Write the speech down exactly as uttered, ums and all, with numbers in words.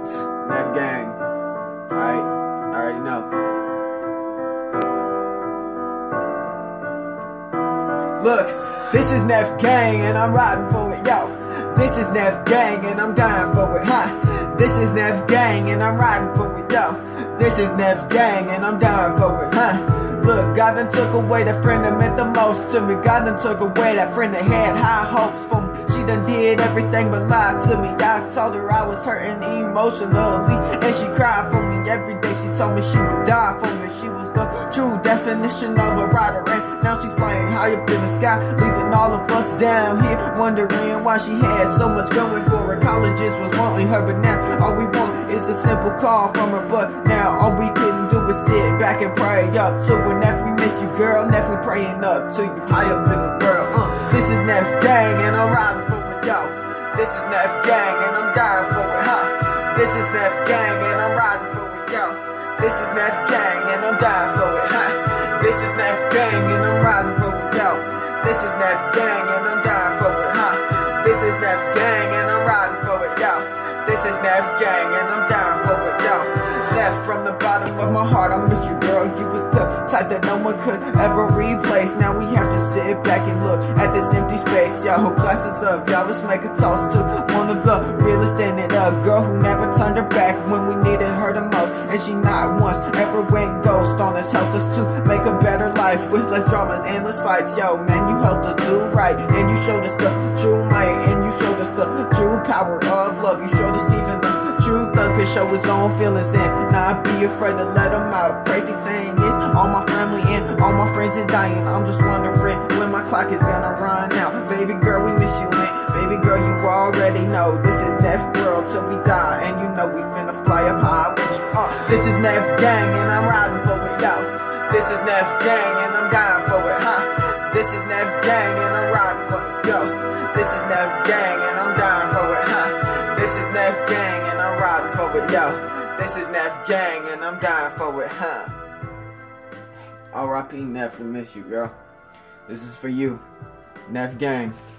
Neff Gang. Alright, I already know. Look, this is Neff Gang and I'm riding for it, yo. This is Neff Gang and I'm dying for it, huh? This is Neff Gang and I'm riding for it, yo. This is Neff Gang and I'm dying for it, huh? Look, God done took away the friend that meant the most to me. God done took away that friend that had high hopes for me. She done did everything but lie to me. I told her I was hurting emotionally, and she cried for me every day. She told me she would die for me. She was the true definition of a rider, and now she's flying high up in the sky, leaving all of us down here wondering why she had so much going for her. Colleges was wanting her, but now all we want is a simple call from her. But now all we can do is sit back and pray up to her. Neff, we miss you, girl. Neff, we praying up to you, high up in the world. Uh, this is Neff Gang and I'm riding for it, yo. This is Neff Gang and I'm dying for it, huh? This is Neff Gang and I'm riding for it, yo. This is Neff Gang and I'm dying for it, huh? This is Neff Gang and I'm riding for it, yo. This is Neff Gang and I'm dying for it, huh? This is Neff Gang and I'm riding for it, yo. This is Neff Gang and I'm dying for it, yo. Neff, from the bottom of my heart, I miss you, girl. You was the type that no one could ever replace. Now we have to sit back and look at this empty space, yo. Glasses up, y'all, let's make a toast to one of the realest in it, a girl who never turned her back when we needed her the most. And she not once ever went ghost on us, helped us to make a better life with less dramas and less fights, yo. Man, you helped us do right, and you showed us the true might, and you showed us the true power of love. You showed us even the true thug could show his own feelings and not be afraid to let them out. Crazy thing is, all my family and all my friends is dying. I'm just wondering when my clock is gonna run out. Baby girl, we miss you, man. Baby girl, you already know this is Neff World till we die, and you know we finna fly up high with you. Uh, this is Neff Gang and I'm riding for it, yo. This is Neff Gang and I'm dying for it, huh? This is Neff Gang and I'm riding for it, yo. This is Neff Gang and I'm dying for it, huh? This is Neff Gang and I'm riding for it, yo. This is Neff Gang and I'm dying for it, huh? R I P Neff, we miss you, girl. This is for you, Neff Gang.